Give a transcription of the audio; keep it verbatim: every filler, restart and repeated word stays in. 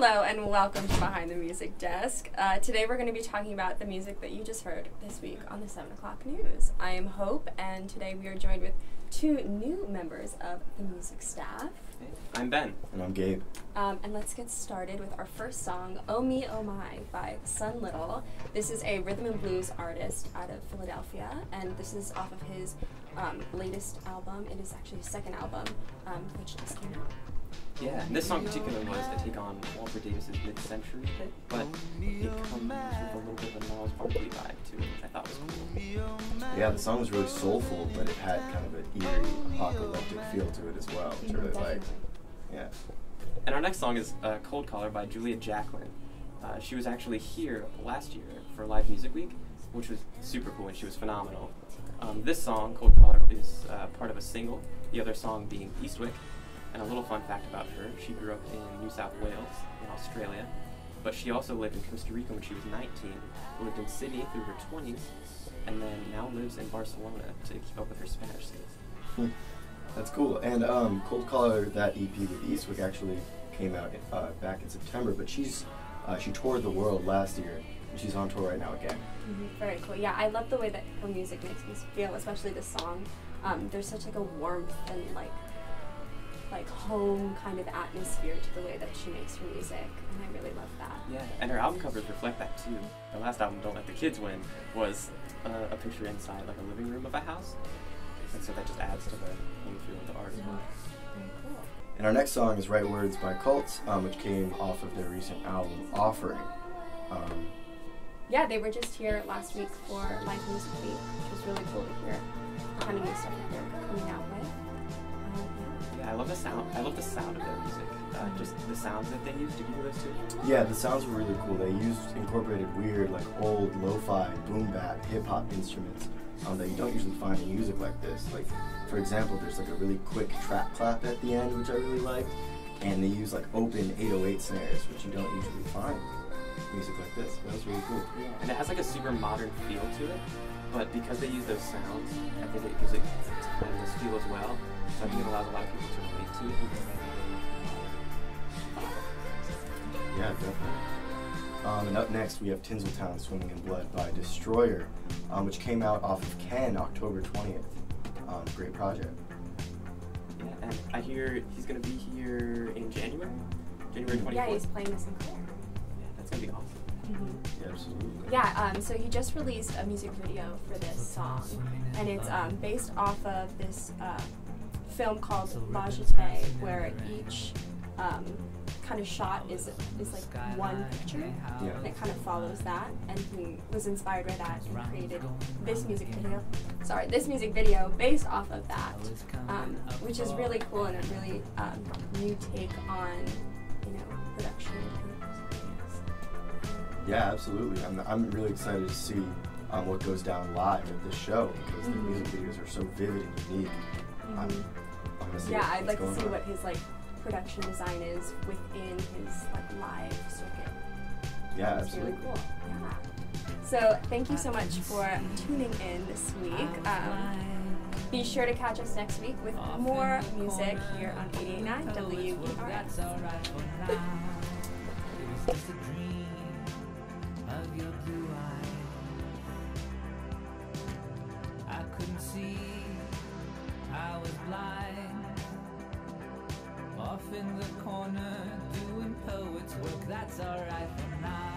Hello and welcome to Behind the Music Desk. Uh, today we're going to be talking about the music that you just heard this week on the seven o'clock news. I am Hope, and today we are joined with two new members of the music staff. Hey, I'm Ben. And I'm Gabe. Um, and let's get started with our first song, Oh Me, Oh My by Sun Little. This is a rhythm and blues artist out of Philadelphia, and this is off of his um, latest album. It is actually his second album, um, which just came out. Yeah, and this song in particular was a take on Walter Davis's mid-century hit, but it comes with a little bit of a Gnarls Barkley vibe to it, which I thought was cool. Yeah, the song was really soulful, but it had kind of an eerie, apocalyptic feel to it as well, which I really liked. Yeah. And our next song is uh, Cold Caller by Julia Jacklin. Uh, she was actually here last year for Live Music Week, which was super cool, and she was phenomenal. Um, this song, Cold Caller, is uh, part of a single, the other song being Eastwick. And a little fun fact about her, she grew up in New South Wales, in Australia, but she also lived in Costa Rica when she was nineteen, lived in Sydney through her twenties, and then now lives in Barcelona to keep up with her Spanish skills. That's cool. And um, Cold Caller, that E P with Eastwick, actually came out uh, back in September, but she's uh, she toured the world last year, and she's on tour right now again. Mm-hmm. Very cool. Yeah, I love the way that her music makes me feel, especially this song. Um, there's such like a warmth and like like home kind of atmosphere to the way that she makes her music, and I really love that. Yeah, and her album covers reflect that too. Her last album, Don't Let the Kids Win, was uh, a picture inside like a living room of a house, and so that just adds to the home feel of the art as well. Very cool. And our next song is Right Words by Cult, um, which came off of their recent album, Offering. Um, yeah, they were just here last week for Live Music Week, which was really cool to hear the kind of new stuff that they're coming out with. Yeah, I love the sound. I love the sound of their music. Uh, just the sounds that they use. Did you hear those too? yeah, the sounds were really cool. They used incorporated weird, like old lo-fi, boom bap, hip hop instruments um, that you don't usually find in music like this. Like, for example, there's like a really quick trap clap at the end, which I really liked, and they use like open eight oh eight snares, which you don't usually find in music like this. That was really cool. Yeah, and it has like a super modern feel to it, but because they use those sounds, I think it gives it timeless feel as well. So I think it allows a lot of people to relate to it. Yeah, definitely. Um, and up next, we have Tinseltown, Swimming in Blood by Destroyer, um, which came out off of Ken October twentieth. Um, great project. Yeah, and I hear he's going to be here in January? January twenty-fourth? Yeah, he's playing this in Claire. Yeah, that's going to be awesome. Mm-hmm. Yeah, absolutely. Yeah, um, so he just released a music video for this song, and it's um, based off of this uh, film called La Jetée, where each um, kind of shot is is like one picture, Yeah. and it kind of follows that, and he was inspired by that and created this music video. Sorry, this music video based off of that, um, which is really cool and a really um, new take on, you know, production. Yeah, absolutely. I'm, I'm really excited to see um, what goes down live at this show, because Mm-hmm. the music videos are so vivid and unique. Mm-hmm. I'm, I'm gonna see Yeah, what, I'd what's like to going see on. what his like production design is within his like live circuit. Yeah, It's absolutely. really cool. Yeah. So thank you so much for tuning in this week. Um, be sure to catch us next week with more music here on eighty-eight point nine W E R S. I couldn't see, I was blind, off in the corner doing poets work. That's alright for now.